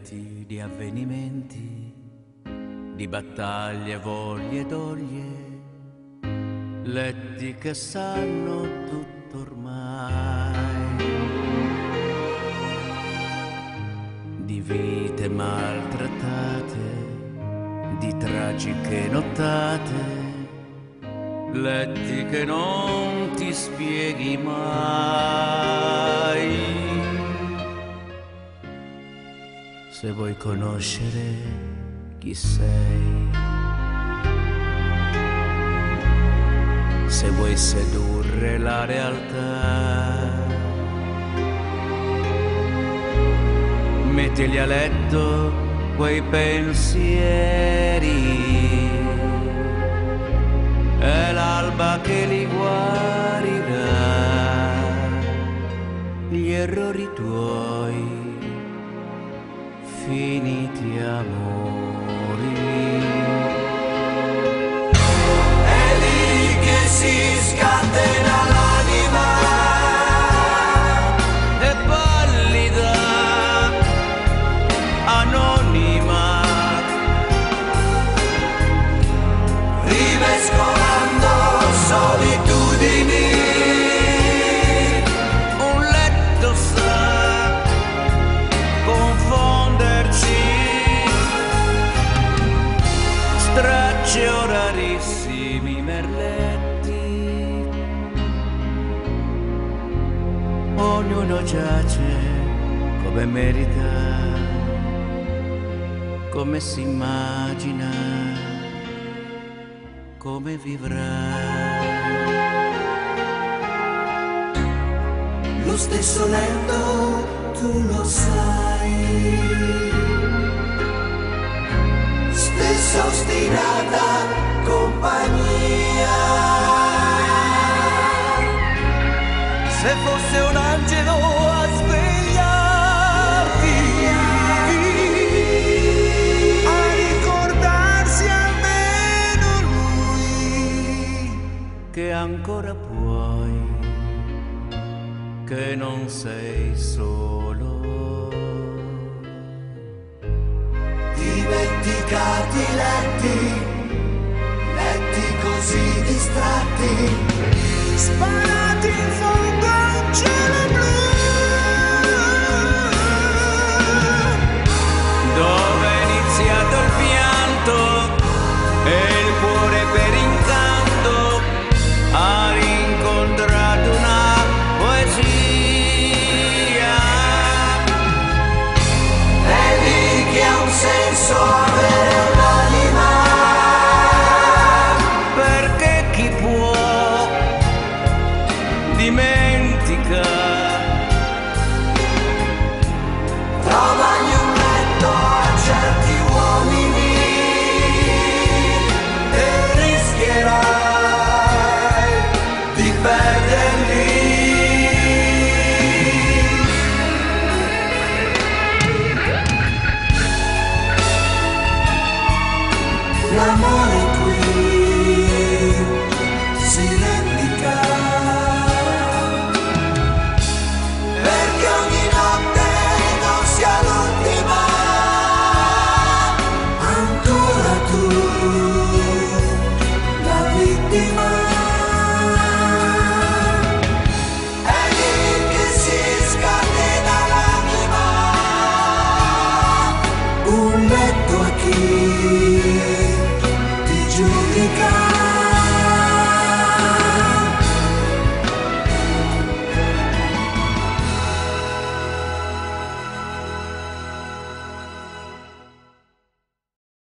letti di avvenimenti, di battaglie, voglie e doglie, letti che sanno tutto ormai, di vite maltrattate, di tragiche nottate, letti che non ti spieghi mai. Se vuoi conoscere chi sei, se vuoi sedurre la realtà, mettili a letto quei pensieri, è l'alba che li guarirà, gli errori tuoi finiti amori. È lì che si scatena l'anima, è pallida, anonima, rimescolando solitudini. un letto sa confonderci, stracci o rarissimi merletti, ognuno giace come merita, come si immagina, come vivrà. Lo stesso letto, tu lo sai, stessa ostinata compagnia. Se fosse un angelo a svegliarti, a ricordarsi almeno lui, che ancora puoi, che non sei solo. Dimenticati letti, letti così distratti, sparati in fondo a un cielo blu, Dove è iniziato il pianto e il cuore per incanto ha rincontrato una poesia. è lì che ha un senso.